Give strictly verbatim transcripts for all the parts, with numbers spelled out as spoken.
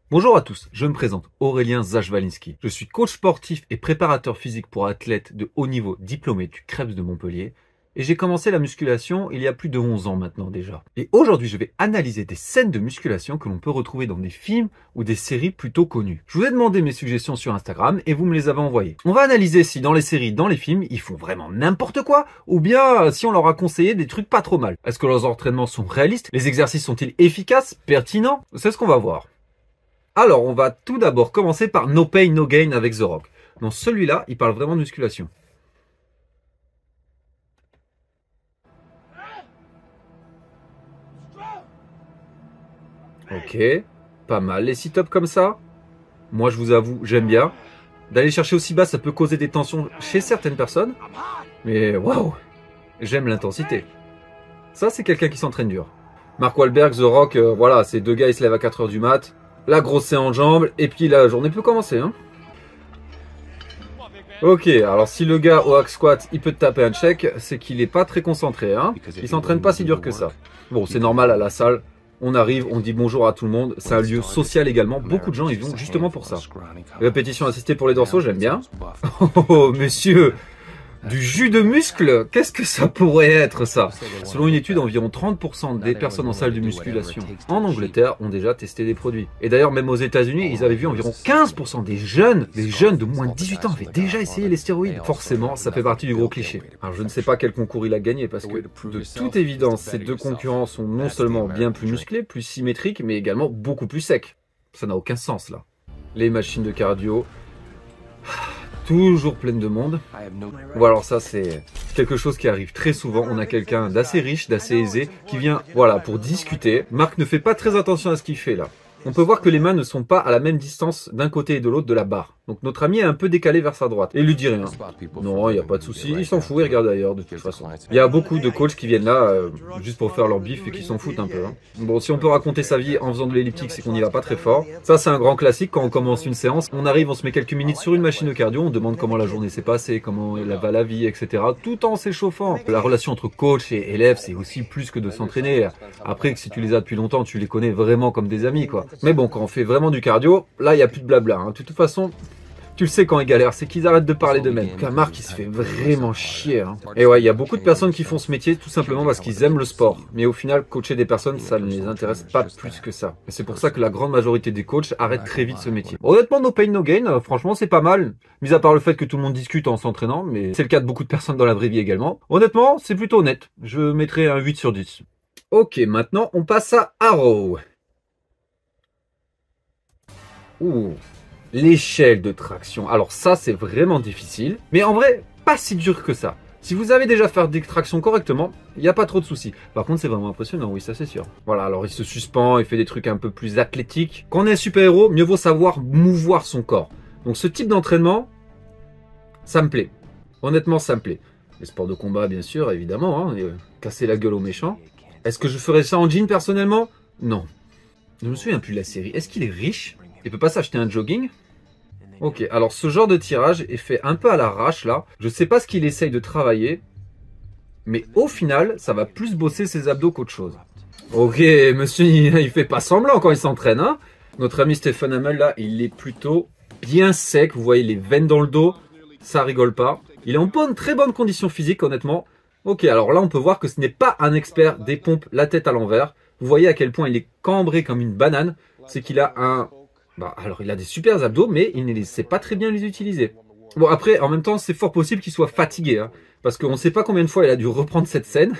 Bonjour à tous, je me présente Aurélien Zajwalinski. Je suis coach sportif et préparateur physique pour athlètes de haut niveau diplômé du Krebs de Montpellier. Et j'ai commencé la musculation il y a plus de onze ans maintenant déjà. Et aujourd'hui, je vais analyser des scènes de musculation que l'on peut retrouver dans des films ou des séries plutôt connues. Je vous ai demandé mes suggestions sur Instagram et vous me les avez envoyées. On va analyser si dans les séries, dans les films, ils font vraiment n'importe quoi ou bien si on leur a conseillé des trucs pas trop mal. Est-ce que leurs entraînements sont réalistes? Les exercices sont-ils efficaces, pertinents? C'est ce qu'on va voir. Alors, on va tout d'abord commencer par No Pain No Gain avec The Rock. Dans celui-là, il parle vraiment de musculation. Ok, pas mal les sit-ups comme ça. Moi, je vous avoue, j'aime bien. D'aller chercher aussi bas, ça peut causer des tensions chez certaines personnes. Mais waouh, j'aime l'intensité. Ça, c'est quelqu'un qui s'entraîne dur. Mark Wahlberg, The Rock, euh, voilà, ces deux gars, ils se lèvent à quatre heures du mat. La grosse séance en jambes, et puis la journée peut commencer. Hein. Ok, alors si le gars au hack squat, il peut te taper un check, c'est qu'il n'est pas très concentré. Hein. Il s'entraîne pas si dur que ça. Bon, c'est normal à la salle. On arrive, on dit bonjour à tout le monde. C'est un lieu social également. Beaucoup de gens y vont justement pour ça. Répétition assistée pour les dorsaux, j'aime bien. Oh, monsieur, du jus de muscle, qu'est-ce que ça pourrait être ça? Selon une étude, environ trente pour cent des personnes en salle de musculation en Angleterre ont déjà testé des produits. Et d'ailleurs, même aux États-Unis, ils avaient vu environ quinze pour cent des jeunes, des jeunes de moins de dix-huit ans avaient déjà essayé les stéroïdes. Forcément, ça fait partie du gros cliché. Alors je ne sais pas quel concours il a gagné parce que de toute évidence, ces deux concurrents sont non seulement bien plus musclés, plus symétriques, mais également beaucoup plus secs. Ça n'a aucun sens là. Les machines de cardio... toujours pleine de monde. Bon alors ça c'est quelque chose qui arrive très souvent. On a quelqu'un d'assez riche, d'assez aisé qui vient voilà pour discuter. Marc ne fait pas très attention à ce qu'il fait là. On peut voir que les mains ne sont pas à la même distance d'un côté et de l'autre de la barre. Donc notre ami est un peu décalé vers sa droite. Et il lui dit rien. Non, il n'y a pas de souci. Il s'en fout, il regarde ailleurs de toute façon. Il y a beaucoup de coachs qui viennent là euh, juste pour faire leur bif et qui s'en foutent un peu. Hein. Bon, si on peut raconter sa vie en faisant de l'elliptique, c'est qu'on n'y va pas très fort. Ça, c'est un grand classique quand on commence une séance. On arrive, on se met quelques minutes sur une machine de cardio, on demande comment la journée s'est passée, comment va la vie, et cetera. Tout en s'échauffant. La relation entre coach et élève, c'est aussi plus que de s'entraîner. Après, si tu les as depuis longtemps, tu les connais vraiment comme des amis, quoi. Mais bon, quand on fait vraiment du cardio, là, il n'y a plus de blabla. Hein. De toute façon... Tu le sais quand ils galèrent, c'est qu'ils arrêtent de parler d'eux-mêmes. Donc Marc, il se fait vraiment chier. Hein. Et ouais, il y a beaucoup de personnes qui font ce métier tout simplement parce qu'ils aiment le sport. Mais au final, coacher des personnes, ça ne les intéresse pas plus que ça. Et c'est pour ça que la grande majorité des coachs arrêtent très vite ce métier. Honnêtement, no pain, no gain, euh, franchement, c'est pas mal. Mis à part le fait que tout le monde discute en s'entraînant, mais c'est le cas de beaucoup de personnes dans la vraie vie également. Honnêtement, c'est plutôt honnête. Je mettrais un huit sur dix. Ok, maintenant, on passe à Arrow. Ouh. L'échelle de traction. Alors ça, c'est vraiment difficile. Mais en vrai, pas si dur que ça. Si vous avez déjà fait des tractions correctement, il n'y a pas trop de soucis. Par contre, c'est vraiment impressionnant, oui, ça c'est sûr. Voilà, alors il se suspend, il fait des trucs un peu plus athlétiques. Quand on est super-héros, mieux vaut savoir mouvoir son corps. Donc ce type d'entraînement, ça me plaît. Honnêtement, ça me plaît. Les sports de combat, bien sûr, évidemment. Hein, et, euh, casser la gueule aux méchants. Est-ce que je ferais ça en jean, personnellement? Non. Je me souviens plus de la série. Est-ce qu'il est riche? Il peut pas s'acheter un jogging? Ok, alors ce genre de tirage est fait un peu à l'arrache là. Je sais pas ce qu'il essaye de travailler. Mais au final, ça va plus bosser ses abdos qu'autre chose. Ok, monsieur, il fait pas semblant quand il s'entraîne. Hein. Notre ami Stephen Amell là, il est plutôt bien sec. Vous voyez les veines dans le dos. Ça rigole pas. Il est en bonne, très bonne condition physique honnêtement. Ok, alors là on peut voir que ce n'est pas un expert des pompes la tête à l'envers. Vous voyez à quel point il est cambré comme une banane. C'est qu'il a un... Bah, alors il a des super abdos, mais il ne sait pas très bien les utiliser. Bon après, en même temps, c'est fort possible qu'il soit fatigué, hein, parce qu'on ne sait pas combien de fois il a dû reprendre cette scène.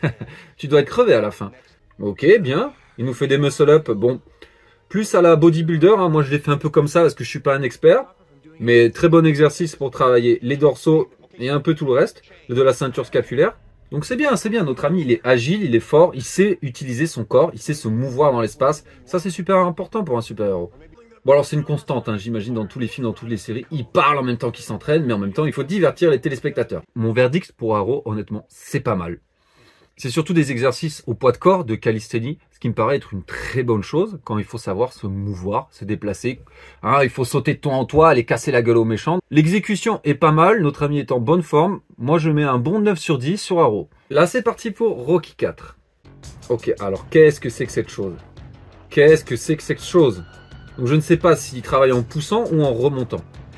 Tu dois être crevé à la fin. Ok, bien. Il nous fait des muscle-up. Bon, plus à la bodybuilder. Hein, moi, je l'ai fait un peu comme ça parce que je suis pas un expert, mais très bon exercice pour travailler les dorsaux et un peu tout le reste de la ceinture scapulaire. Donc c'est bien, c'est bien. Notre ami, il est agile, il est fort, il sait utiliser son corps, il sait se mouvoir dans l'espace. Ça, c'est super important pour un super-héros. Bon alors c'est une constante, hein, j'imagine dans tous les films, dans toutes les séries, il parle en même temps qu'il s'entraîne, mais en même temps il faut divertir les téléspectateurs. Mon verdict pour Arrow, honnêtement, c'est pas mal. C'est surtout des exercices au poids de corps, de calisthénie, ce qui me paraît être une très bonne chose quand il faut savoir se mouvoir, se déplacer. Hein, il faut sauter de toi en toi, aller casser la gueule aux méchants. L'exécution est pas mal, notre ami est en bonne forme. Moi je mets un bon neuf sur dix sur Arrow. Là c'est parti pour Rocky quatre. Ok, alors qu'est-ce que c'est que cette chose? Qu'est-ce que c'est que cette chose? Donc je ne sais pas s'il travaille en poussant ou en remontant.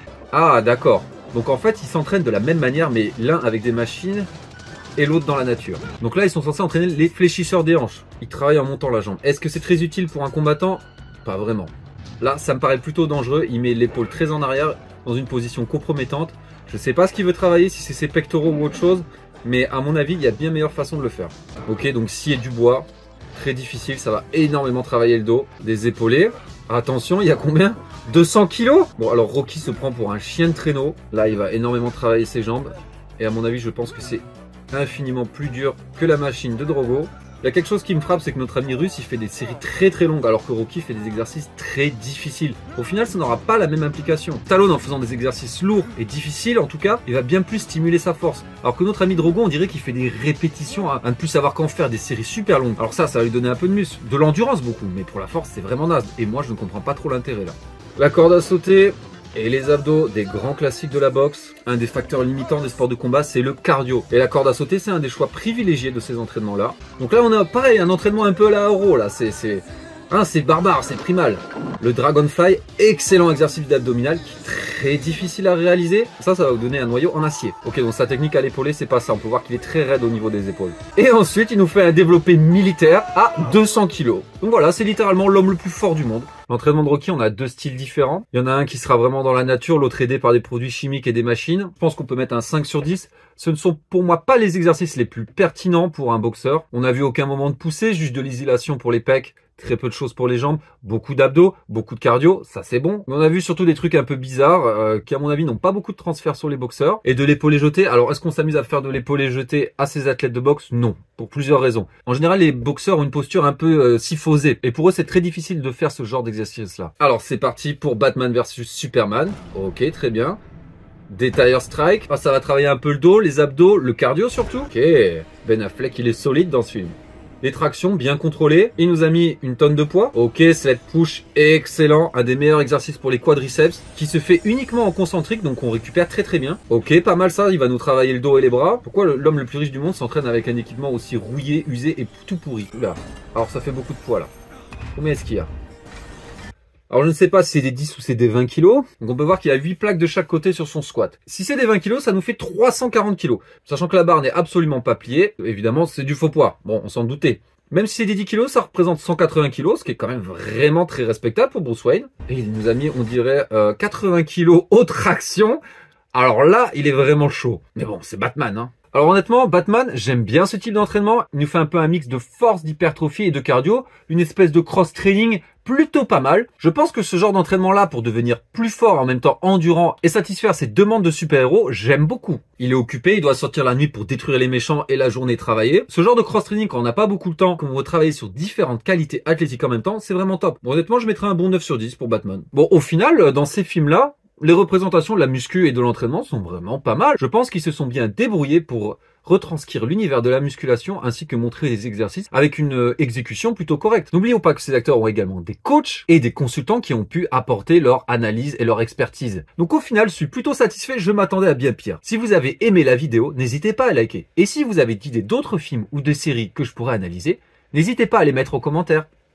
Ah d'accord. Donc en fait ils s'entraînent de la même manière mais l'un avec des machines et l'autre dans la nature. Donc là ils sont censés entraîner les fléchisseurs des hanches. Ils travaillent en montant la jambe. Est-ce que c'est très utile pour un combattant? Pas vraiment. Là ça me paraît plutôt dangereux. Il met l'épaule très en arrière dans une position compromettante. Je sais pas ce qu'il veut travailler, si c'est ses pectoraux ou autre chose. Mais à mon avis il y a bien meilleure façon de le faire. Ok, donc scier du bois. Très difficile, ça va énormément travailler le dos. Des épaulés. Attention, il y a combien? deux cents kilos? Bon, alors Rocky se prend pour un chien de traîneau. Là, il va énormément travailler ses jambes. Et à mon avis, je pense que c'est infiniment plus dur que la machine de Drogo. Il y a quelque chose qui me frappe, c'est que notre ami russe, il fait des séries très très longues, alors que Rocky fait des exercices très difficiles. Au final, ça n'aura pas la même implication. Stallone, en faisant des exercices lourds et difficiles, en tout cas, il va bien plus stimuler sa force. Alors que notre ami Drogo, on dirait qu'il fait des répétitions à, à ne plus savoir qu'en faire, des séries super longues. Alors ça, ça va lui donner un peu de muscle, de l'endurance beaucoup, mais pour la force, c'est vraiment naze. Et moi, je ne comprends pas trop l'intérêt là. La corde à sauter et les abdos, des grands classiques de la boxe. Un des facteurs limitants des sports de combat, c'est le cardio. Et la corde à sauter, c'est un des choix privilégiés de ces entraînements-là. Donc là, on a pareil, un entraînement un peu à la euro, là. C'est c'est hein, c'est barbare, c'est primal. Le Dragonfly, excellent exercice d'abdominal qui est très difficile à réaliser. Ça, ça va vous donner un noyau en acier. Ok, donc sa technique à l'épaulé, c'est pas ça. On peut voir qu'il est très raide au niveau des épaules. Et ensuite, il nous fait un développé militaire à deux cents kilos. Donc voilà, c'est littéralement l'homme le plus fort du monde. L'entraînement de Rocky, on a deux styles différents. Il y en a un qui sera vraiment dans la nature, l'autre aidé par des produits chimiques et des machines. Je pense qu'on peut mettre un cinq sur dix. Ce ne sont pour moi pas les exercices les plus pertinents pour un boxeur. On n'a vu aucun moment de poussée, juste de l'isolation pour les pecs. Très peu de choses pour les jambes, beaucoup d'abdos, beaucoup de cardio, ça c'est bon. Mais on a vu surtout des trucs un peu bizarres euh, qui à mon avis n'ont pas beaucoup de transfert sur les boxeurs. Et de l'épaulé jeté, alors est-ce qu'on s'amuse à faire de l'épaulé jeté à ces athlètes de boxe? Non, pour plusieurs raisons. En général, les boxeurs ont une posture un peu euh, syphosée. Et pour eux, c'est très difficile de faire ce genre d'exercice-là. Alors c'est parti pour Batman versus Superman. Ok, très bien. Des tire strike. Ah, ça va travailler un peu le dos, les abdos, le cardio surtout. Ok, Ben Affleck, il est solide dans ce film. Les tractions bien contrôlées. Il nous a mis une tonne de poids. Ok, sled push, excellent. Un des meilleurs exercices pour les quadriceps qui se fait uniquement en concentrique, donc on récupère très très bien. Ok, pas mal ça. Il va nous travailler le dos et les bras. Pourquoi l'homme le plus riche du monde s'entraîne avec un équipement aussi rouillé, usé et tout pourri? Oula. Alors ça fait beaucoup de poids là. Combien est-ce qu'il y a? Alors je ne sais pas si c'est des dix ou c'est des vingt kilos. Donc on peut voir qu'il a huit plaques de chaque côté sur son squat. Si c'est des vingt kilos, ça nous fait trois cent quarante kilos. Sachant que la barre n'est absolument pas pliée. Évidemment, c'est du faux poids. Bon, on s'en doutait. Même si c'est des dix kilos, ça représente cent quatre-vingts kilos, ce qui est quand même vraiment très respectable pour Bruce Wayne. Et il nous a mis, on dirait, euh, quatre-vingts kilos aux tractions. Alors là, il est vraiment chaud. Mais bon, c'est Batman, hein. Alors honnêtement, Batman, j'aime bien ce type d'entraînement. Il nous fait un peu un mix de force, d'hypertrophie et de cardio. Une espèce de cross-training plutôt pas mal. Je pense que ce genre d'entraînement-là, pour devenir plus fort, en même temps endurant et satisfaire ses demandes de super-héros, j'aime beaucoup. Il est occupé, il doit sortir la nuit pour détruire les méchants et la journée travailler. Ce genre de cross-training, quand on n'a pas beaucoup de temps, qu'on veut travailler sur différentes qualités athlétiques en même temps, c'est vraiment top. Bon, honnêtement, je mettrais un bon neuf sur dix pour Batman. Bon, au final, dans ces films-là, les représentations de la muscu et de l'entraînement sont vraiment pas mal. Je pense qu'ils se sont bien débrouillés pour retranscrire l'univers de la musculation ainsi que montrer des exercices avec une exécution plutôt correcte. N'oublions pas que ces acteurs ont également des coachs et des consultants qui ont pu apporter leur analyse et leur expertise. Donc au final, je suis plutôt satisfait, je m'attendais à bien pire. Si vous avez aimé la vidéo, n'hésitez pas à liker. Et si vous avez d'idées d'autres films ou de séries que je pourrais analyser, n'hésitez pas à les mettre en commentaire.